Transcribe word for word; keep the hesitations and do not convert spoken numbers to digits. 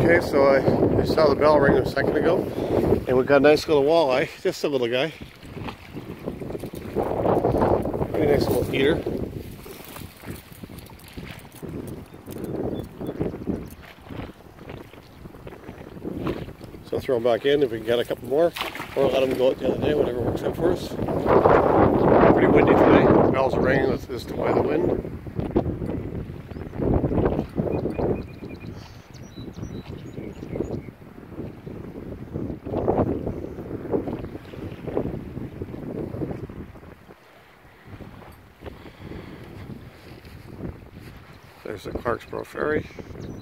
Okay, so I, I saw the bell ring a second ago, and we got a nice little walleye, just a little guy. Pretty nice little eater. So throw him back in if we can get a couple more, or let him go out the other day, whatever works out for us. Pretty windy today. The bells are ringing with this by the wind. There's the Clarksboro ferry.